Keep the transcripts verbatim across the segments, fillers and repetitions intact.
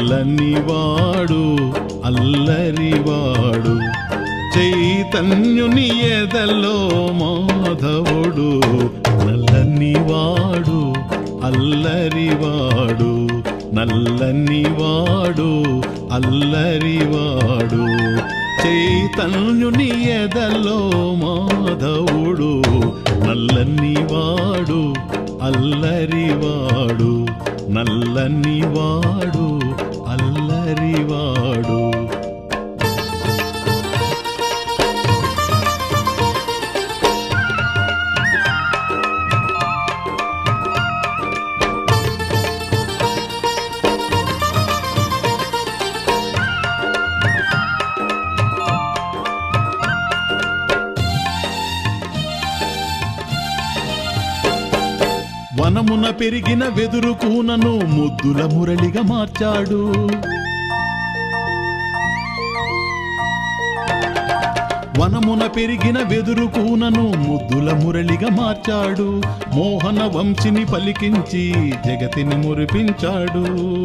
నల్లనివాడు అల్లరివాడు చైతన్యుని ఎదలో మాధవుడు నల్లనివాడు అల్లరివాడు నల్లనివాడు అల్లరివాడు చైతన్యుని ఎదలో మాధవుడు నల్లనివాడు అల్లరివాడు నల్లనివాడు అల్లరివాడు వనమున పెరిగిన వెదురు కూనను ముద్దుల మురళిగా మార్చాడు వనమున పెరిగిన వెదురు కూనను ముద్దుల మురళిగా మార్చాడు మోహన వంశిని పలికించి జగతిని మురిపించాడు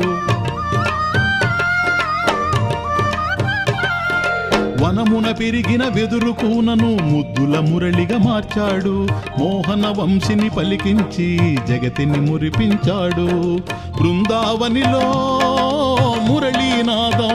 వనమున పెరిగిన వెదురు కూనను ముద్దుల మురళిగా మార్చాడు మోహన వంశిని పలికించి జగతిని మురిపించాడు బృందావనిలో మురళీనాదం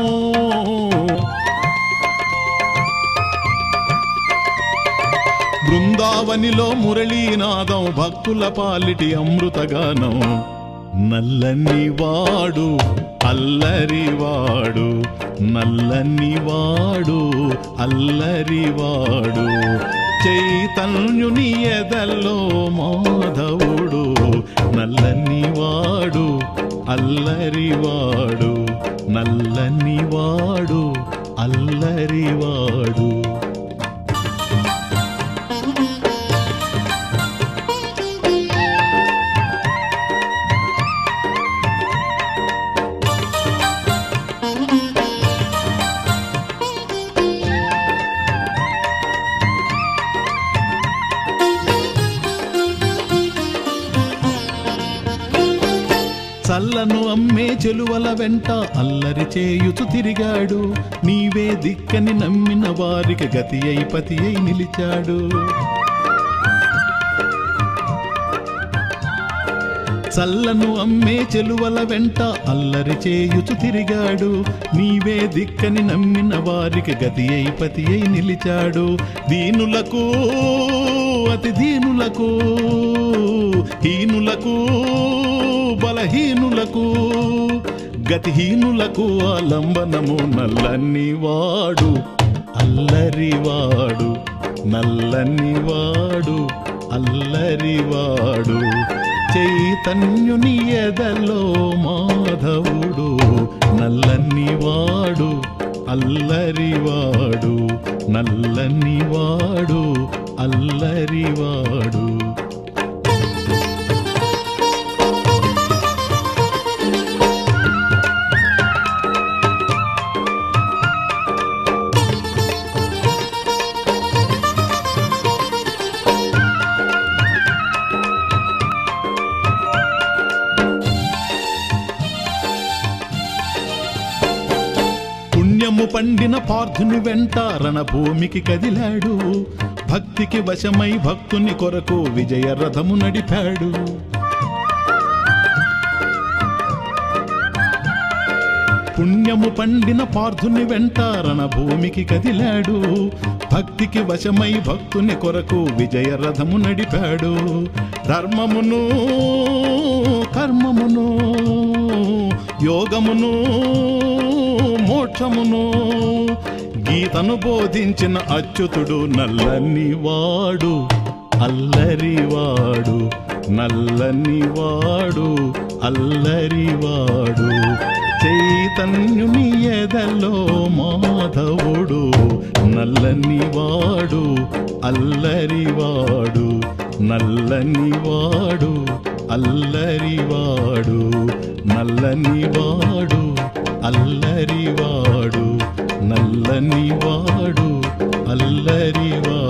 బృందావనిలో మురళీనాదం భక్తుల పాలిటి అమృతగానం నల్లనివాడు అల్లరివాడు నల్లనివాడు అల్లరివాడు చైతన్యుని ఎదల్లో మాధవుడు నల్లనివాడు అల్లరివాడు నల్లనివాడు అల్లరివాడు చల్లను అమ్మే చెలువల వెంట అల్లరి చేయుచు తిరిగాడు నీవే దిక్కని నమ్మిన వారికి గతి అయి పతి అయి నిలిచాడు చల్లను అమ్మే చెలువల వెంట అల్లరి చేయుచు తిరిగాడు నీవే దిక్కని నమ్మిన వారికి గతి అయి పతి అయి నిలిచాడు దీనులకు అతి దీనులకు హీనులకు బలహీనులకు గతిహీనులకు ఆలంబనము నల్లనివాడు అల్లరివాడు నల్లనివాడు అల్లరివాడు చైతన్యుని ఎదలో మాధవుడు నల్లనివాడు అల్లరివాడు నల్లనివాడు అల్లరివాడు పుణ్యము పండిన పార్థుని వెంట రణభూమికి కదిలాడు భక్తికి వశమై భక్తుని కొరకు విజయ రథము నడిపాడు పుణ్యము పండిన పార్థుని వెంట రణభూమికి కదిలాడు భక్తికి వశమై భక్తుని కొరకు విజయ రథము నడిపాడు ధర్మమును కర్మమును యోగమును మోక్షమును గీతను బోధించిన అచ్యుతుడు నల్లనివాడు అల్లరివాడు నల్లనివాడు అల్లరివాడు చైతన్యుని ఎదలో మాధవుడు నల్లనివాడు అల్లరివాడు నల్లనివాడు అల్లరివాడు నల్లనివాడు అల్లరివాడు నల్లనివాడు అల్లరివాడు